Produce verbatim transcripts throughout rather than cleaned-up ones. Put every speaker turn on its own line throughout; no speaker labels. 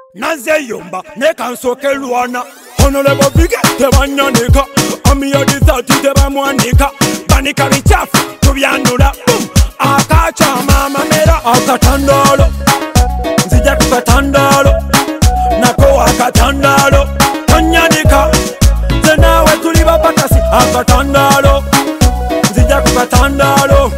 Nazeyumba nekansoke lwana Honorable Big tebanyanika Amiya dizati tebamwanika Banika bichafu tubyanura Akacha mama mera akatandalo Nzija kukatandalo Nako akatandalo Tanyanika Zenawe tuliba pakasi akatandalo Nzija kukatandalo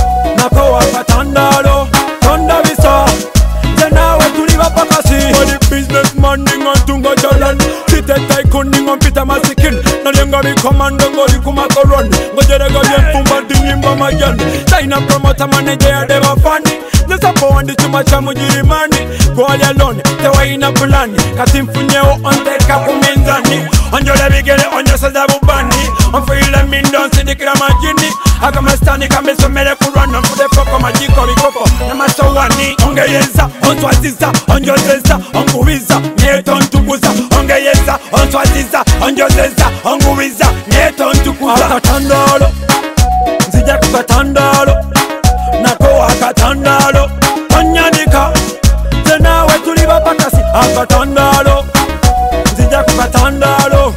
Nako akatandalo Tonda bisa Zenawe tuliba pakasi Money business man ninga tunga jalan Kite tycoon ninga pita masikin Nalenga bi commando ngori kumakaron Ngojerega yenfumba dingimba mayan China promoter manager ya deva fani Nesa poandi chuma cha mujirimani Gwali alone, tewa ina bulani Katimfunyeo onteka kumenzani Onjole bigele onyo sada bubani Onfile mindon sidikira majini Akamastani kamesomele kurwana Mfude foko majiko rikoko Namasowani Ongeyeza, ontwaziza, onjozeza Onguwiza, nieto ntukuza Ongeyeza, ontwaziza, onjozeza Onguwiza, nieto ntukuza Akatandalo Nzija kukatandalo Nako akatandalo Tanyanika Zenawe tuliba pakasi akatandalo Nzija kukatandalo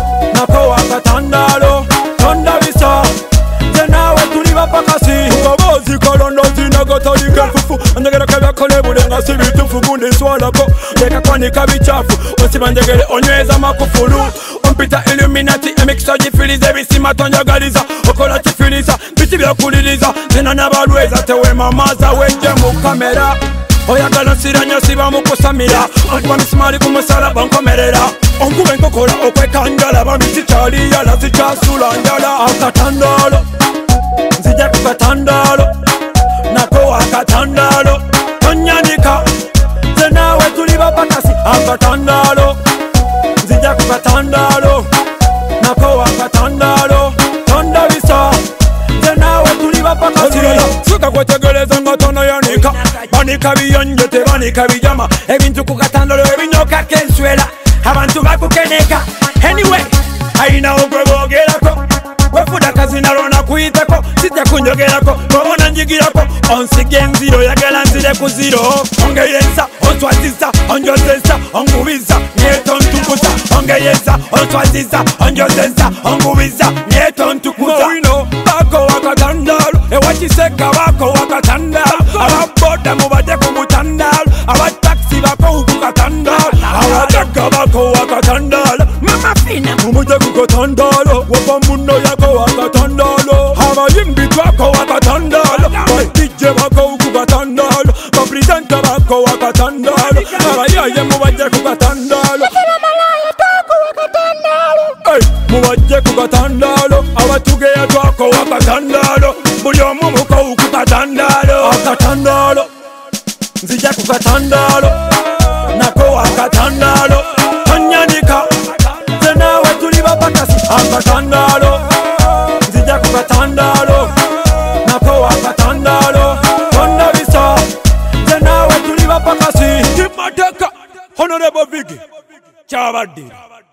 Nako akatandalo Tonda bisa Zenawe tuliba pakasi Ukabozi kalondo zinagotolike fufu Anjegera kebya kole bulenga sibitufu gundi swalako Leka kwanika bichafu Osiba njegere onyweza makufulu Ompita Illuminati emikso jifilize bisima tonjagaliza Okola chifiliza biti byakuliliza Zena nabalweza tewe mamaza wenje mu kamera Oyagala nsiranya siba mukusamira Ankuba misimali kumusala bankomerera Onkube nkokola okwekanjala bamisi chali yala zichasula njala Akatandalo Nzija kukatandalo Nako akatandalo Tonyanika Zenawe tuliba pakasi akatandalo Nzija kukatandalo Nako akatandalo Tonda bisa Zenawe tuliba pakasi Suka kwetegeleza nga tono yanika Banika biyonje tebanika bijama Ebintu kukatandalo ebinyoka kenswela Abantu bakukeneka Anyway Aina ogwe bogerako Wefuda kazi narona kuitako Sitya kunjogerako Nomona njigirako Onsige nziro yagala nzire kuziro Ongeyeza, ontwaziza, onjozeza, onguwiza Nieto ntukuza Ongeyeza, ontwaziza, onjozeza, onguwiza Nieto ntukuza Mawino, bako wakatandalo Ewachiseka bako wakatandalo Ababoda mubade kumutandalo Abataxi bako ukukatandalo Abadaga bako wakatandalo Mama fina Mumuje kukatandalo Wapa muno yako wakatandalo Abayimbi twako wakatandalo Batije bako ukukatandalo Bapresenta bako wakatandalo Abayaye mubade kukatandalo Mubaje kukatandalo Abatugeya twako wakatandalo Buli omu muko ukukatandalo Akatandalo Nzija kukatandalo Nako akatandalo Tanyanika Zenawe tuliba pakasi akatandalo Nzija kukatandalo Nako akatandalo Tonda bisa Zenawe tuliba pakasi Kimateka Honorable Big Chabadira